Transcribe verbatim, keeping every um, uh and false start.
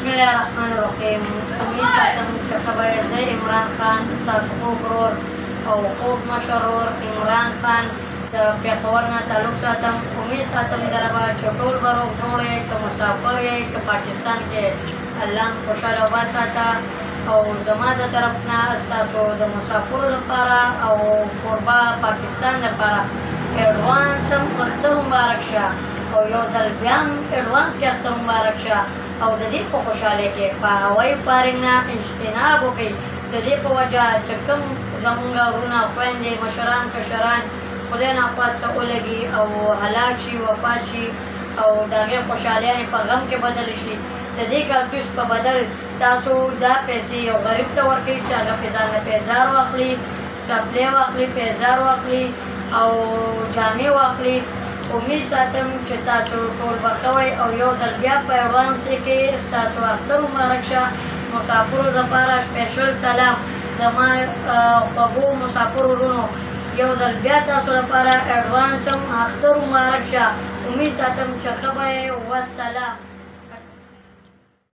الله الرحمن الرحیم. امید ساتم چې خبره زه عمران خان ستاسو خوږ ورور او خوږ مشر ورور عمران خان د پېښور نه تعلق ساتم. امید ساتم دره به چې ټول به روغ جوړ یې، که مسافر یې، که پاکستان کې الله خوشحاله وساته. او زما د طرف نه ستاسو د مسافرو لپاره او کوربه پاکستان لپاره اډوانس هم اختر مبارک شه او یو ځل بیا هم اډوانس کې اختر مبارک شه. او د دې په خوشحالۍ کې په هوایي فارنګ نه اجتناب وکړئ، د دې په وجه چې کوم زمونږ وروڼه خویندې مشران کشران خدای ناخواسته ولګي او هلاک شي وفات شي او د هغې خوشحالیانې په غم کې بدل شي. د دې کاکتوس په بدل تاسو دا پیسې یو غریب ته ورکوئ چې هغه پې ځان له پیزار واخلي، سپلی واخلي، پیزار واخلي او جامې واخلي. امید ساتم چې تاسو ټول به ښه وئ او یو ځل بیا په اډوانس کې ستاسو اختر مبارک شه. مسافرو لپاره سپیشل سلام زما خوږو مسافرو وروڼو، یو ځل بیا تاسو لپاره اډوانس هم اختر مبارک شه. امید ساتم چې ښه به یې. والسلام.